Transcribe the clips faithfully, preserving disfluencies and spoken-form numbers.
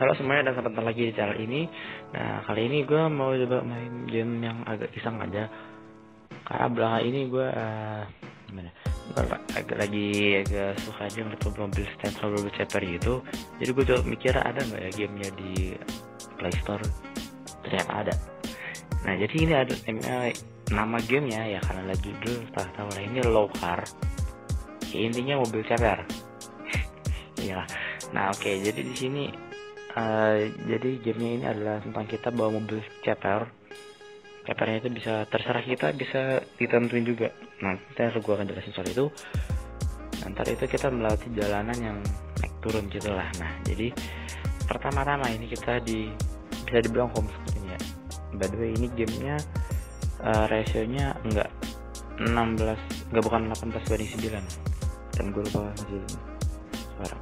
Halo semuanya, dan selamat datang lagi di channel ini. Nah, kali ini gue mau coba main game yang agak iseng aja. Karena belakangan ini gue uh, gimana? Gue agak lagi agak suka aja ngeliat mobil stand mobil chapter gitu. Jadi gue coba mikir ada nggak ya gamenya di Play Store. Ternyata ada. Nah, jadi ini ada nama gamenya ya, karena ada judul tahu lah, ini Low Car. Ya, intinya mobil chapter. Iya. Nah, oke, okay, jadi di sini Uh, jadi gamenya ini adalah tentang kita bawa mobil chopper. Choppernya itu bisa terserah kita, bisa ditentuin juga. Nah, ntar gue akan jelasin soal itu. Nanti itu kita melewati jalanan yang naik turun gitulah. Nah, jadi pertama-tama ini kita di bisa dibilang homescreen ya. By the way, ini gamenya uh, rasionya enggak enam belas, enggak bukan delapan belas banding sembilan. Dan gue lupa masih suara.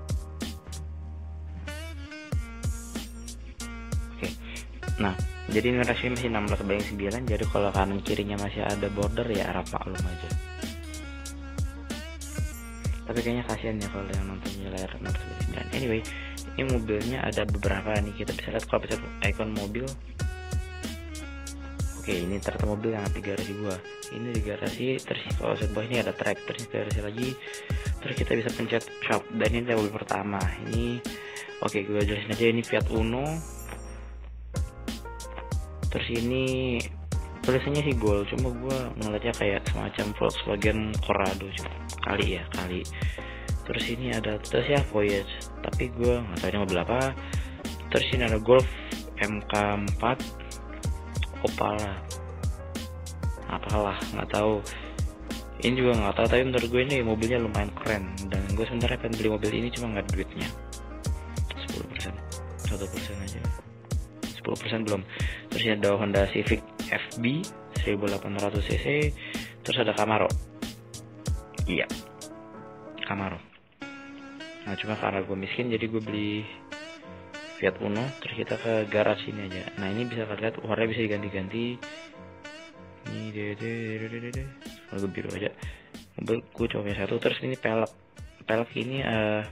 Nah, jadi ini rasionya masih enam belas banding sembilan. Jadi kalau kanan kirinya masih ada border, ya harap maklum aja. Tapi kayaknya kasihan ya kalau yang nontonnya layar enam belas banding sembilan. Anyway, ini mobilnya ada beberapa nih. Kita bisa lihat kalau bisa icon mobil. Oke, ini ternyata mobil yang di garasi gua. Ini di garasi, terus kalau set bawah ini ada track, terus di garasi lagi. Terus kita bisa pencet shop, dan ini adalah mobil pertama. Ini oke, gua jelasin aja, ini Fiat Uno. Terus ini tulisannya sih Gol, cuma gue ngeliatnya kayak semacam Volkswagen Corrado kali ya kali. Terus ini ada terus ya Voyage, tapi gue nggak tahu ini mobil apa. Terus ini ada Golf M K empat Opala, apalah nggak tahu. Ini juga nggak tahu, tapi menurut gue ini mobilnya lumayan keren. Dan gue sebenarnya pengen beli mobil ini, cuma nggak ada duitnya. sepuluh persen, satu persen aja. sepuluh persen belum. Terus ada Honda Civic F B seribu delapan ratus cc. Terus ada Camaro. Iya, Camaro. Nah, cuma karena gue miskin, jadi gue beli Fiat Uno. Terus kita ke garasi ini aja. Nah, ini bisa lihat warnanya bisa diganti-ganti. Ini deh deh deh deh deh. Kalau gue biru aja. Mobil gue coba satu. Terus ini pelek. Pelek ini uh,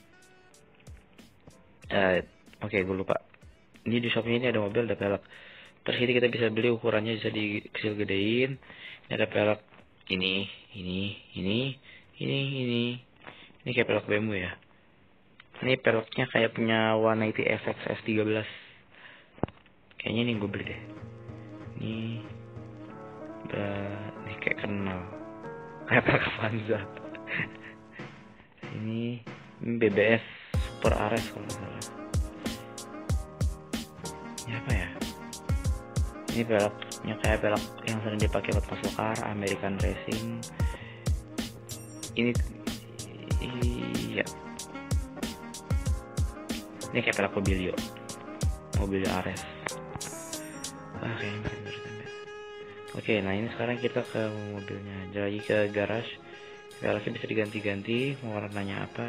uh, oke okay, gue lupa. Ini di shopnya ini ada mobil, ada pelek. Terus ini kita bisa beli, ukurannya bisa dikecil gedein. Ini ada pelek ini, ini, ini, ini, ini. Ini kayak pelek B M W ya. Ini peleknya kayak punya warna itu F X S tiga belas. Kayaknya ini gue beli deh. Ini ini kayak kenal. Kayak pelek Avanza. Ini, ini B B S Super Ares kalau nggak salah. Ini apa ya? Ini peleknya kayak pelek yang sering dipakai buat muscle car, American Racing. Ini iya. Ini kayak pelek Mobilio. Mobilio Ares. Ah, kayaknya masih bertambah. Oke, nah ini sekarang kita ke mobilnya. Jadi ke garage. Peleknya bisa diganti-ganti, mau warnanya apa.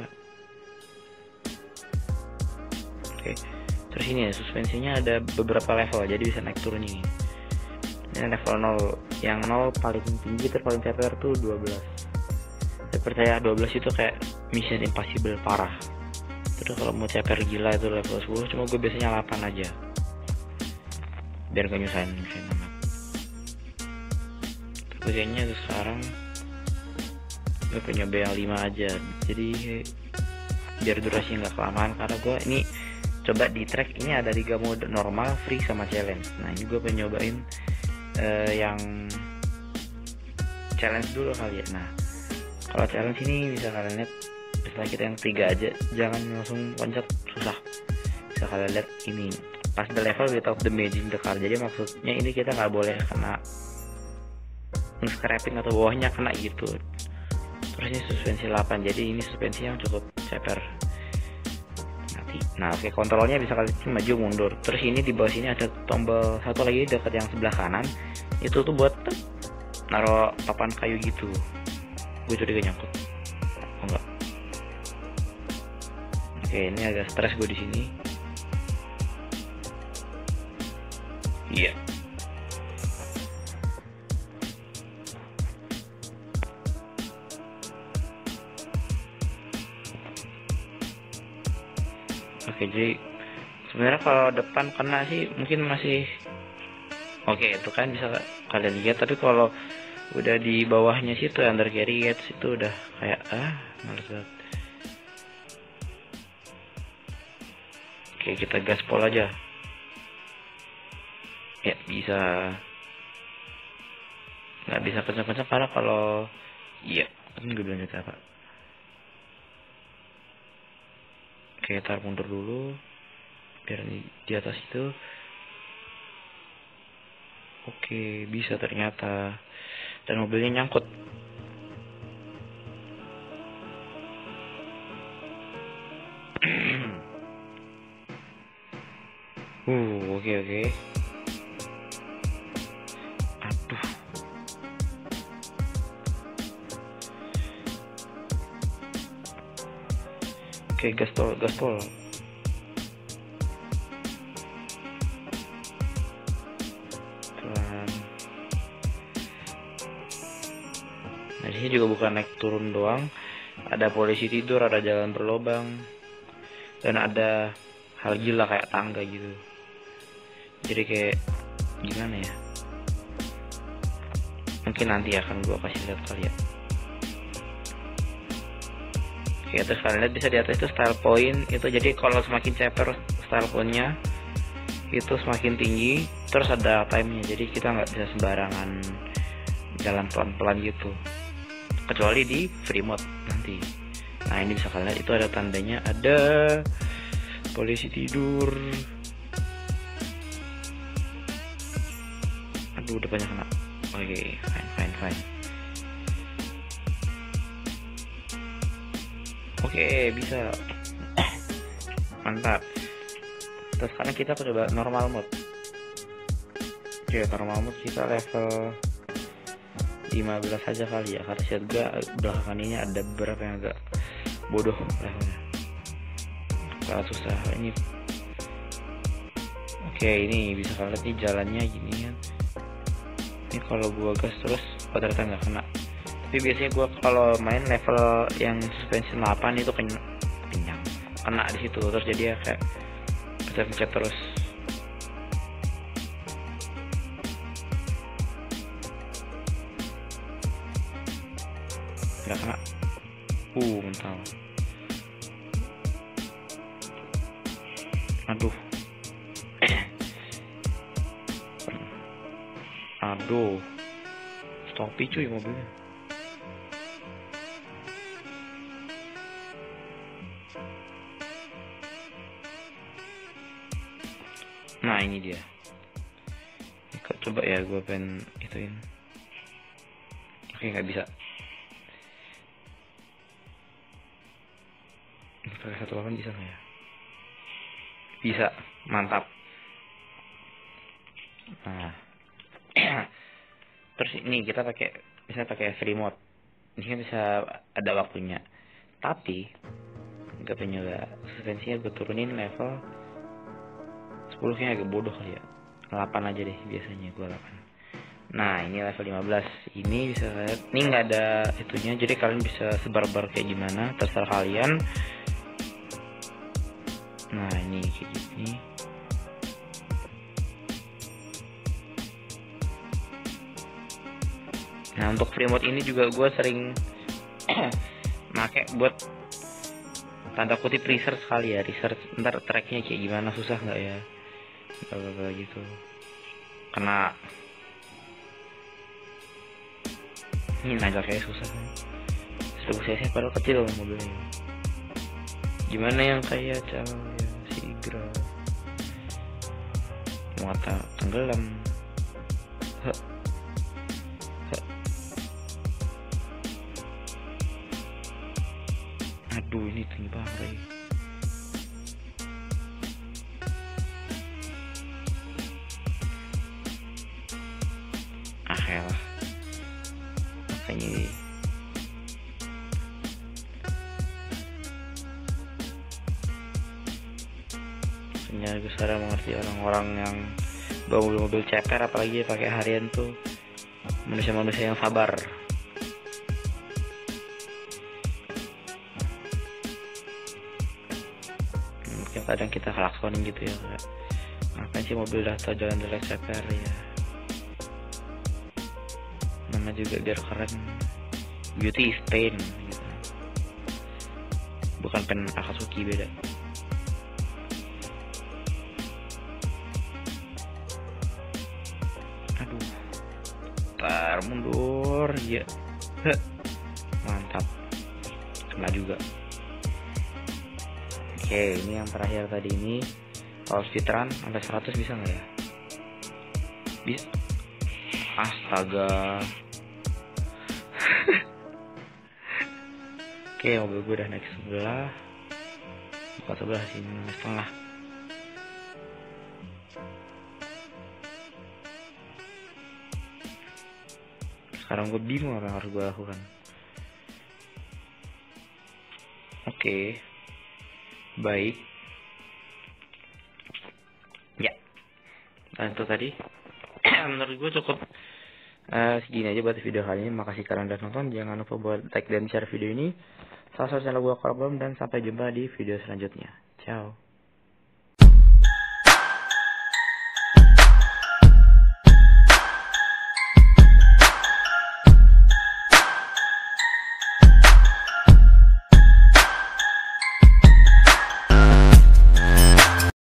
Oke. Terus ini ya, suspensinya ada beberapa level, jadi bisa naik turun ini. Ini level nol, yang nol paling tinggi, terus paling ceper tuh dua belas. Saya percaya dua belas itu kayak Mission Impossible parah. Terus kalau mau ceper gila itu level sepuluh, cuma gue biasanya delapan aja. Biar gak nyusahin, nyusahin amat. Terus kayaknya sekarang gue punya B yang lima aja, jadi biar durasi nggak kelamaan, karena gue ini coba di track ini ada tiga mode, normal, free, sama challenge. Nah, ini gue pengen nyobain uh, yang challenge dulu kali ya. Nah, kalau challenge ini bisa kalian lihat, setelah kita yang tiga aja, jangan langsung loncat, susah. Bisa kalian lihat ini pas the level without damaging the car. Jadi maksudnya ini kita nggak boleh kena scraping atau bawahnya kena gitu. Terus ini suspensi delapan, jadi ini suspensi yang cukup ceper. Nah, oke, kontrolnya bisa kalian maju mundur. Terus ini di bawah sini ada tombol satu lagi dekat yang sebelah kanan. Itu tuh buat naruh papan kayu gitu. Gue curiga nyangkut. Oh enggak. Oke, ini agak stres gue di sini. Iya. Oke, jadi Sebenarnya kalau depan kena sih mungkin masih oke, itu kan bisa kalian lihat, tapi kalau udah di bawahnya situ under carry gate situ udah kayak ah males banget. Oke, kita gaspol aja. Ya bisa. Nggak bisa kencang-kencang karena kalau iya kan gue bilang gitu apa. Oke, tar mundur dulu biar di, di atas itu. Oke, bisa ternyata. Dan mobilnya nyangkut. uh, oke oke. Aduh. Oke, gaspol, gaspol. Nah, di sini juga bukan naik turun doang, ada polisi tidur, ada jalan berlobang, dan ada hal gila kayak tangga gitu. Jadi kayak gimana ya? Mungkin nanti akan gue kasih lihat kali ya. Oke, terus kalian lihat bisa di atas itu style point itu. Jadi kalau semakin ceper style pointnya itu semakin tinggi. Terus ada time-nya. Jadi kita nggak bisa sembarangan jalan pelan-pelan gitu. Kecuali di free mode nanti. Nah, ini bisa kalian lihat itu ada tandanya, ada polisi tidur. Aduh, depannya kena. Oke, okay, fine fine fine. Oke, okay, bisa. Mantap. Terus sekarang kita coba normal mode. Oke, okay, normal mode kita level lima belas aja kali ya, karena saya juga belakangan ini ada beberapa yang agak bodoh levelnya, agak susah ini. Oke, ini bisa kalian lihat nih jalannya gini kan. Ini kalau gua gas terus pada ternyata nggak kena, tapi biasanya gua kalau main level yang suspension delapan itu kenyang, kenyang kena di situ terus, jadi ya kayak pencet-pencet terus. Nggak kena. Uh, mental. Aduh. Aduh. Stopi cuy mobilnya. Nah, ini dia. Coba ya gue pengen ituin. Oke, nggak bisa. Pakai satu delapan bisa nggak ya? Bisa, mantap. Nah, terus ini kita pakai, misalnya pakai free mode, ini kan bisa ada waktunya. Tapi nggak punya suspensinya gue turunin level sepuluh, nya agak bodoh kali ya. delapan aja deh biasanya gue delapan. Nah, ini level lima belas. Ini bisa lihat, ini nggak ada itunya, jadi kalian bisa sebar-bar kayak gimana, terserah kalian. Nah, ini kayak gini. Nah, untuk free mode ini juga gue sering make buat tanda kutip research kali ya, research ntar tracknya kayak gimana, susah nggak ya, bla gitu. Karena ini naga kayak susah kan, seribu cc padahal kecil mobilnya. Gimana yang kayak cowok ya, si Igra muata tenggelam. Huh. Huh. Aduh, ini tinggi banget. Ah ya lah, makanya ini. Gue sekarang mengerti orang-orang yang bawa mobil-mobil ceper, apalagi pakai harian tuh, manusia-manusia yang sabar. yang kadang kita klaksonin gitu ya, kayak ngapain sih mobil datang jalan jelek ceper ya, nama juga biar keren, beauty is pain gitu. Bukan pen Akatsuki, beda. Aduh, tar mundur ya. Mantap, kena juga. Oke, ini yang terakhir tadi ini. Kalau speedrun sampai seratus bisa nggak ya? Bisa. Astaga. Oke, mobil gue udah naik sebelah. Bukan sebelah sih, setengah. Sekarang gue bingung apa yang harus gue lakukan. Oke, baik. Ya, nah itu tadi. Menurut gue cukup uh, segini aja buat video kali ini. Makasih karena udah nonton. Jangan lupa buat like dan share video ini. Salah satu channel gue Kolom, dan sampai jumpa di video selanjutnya. Ciao.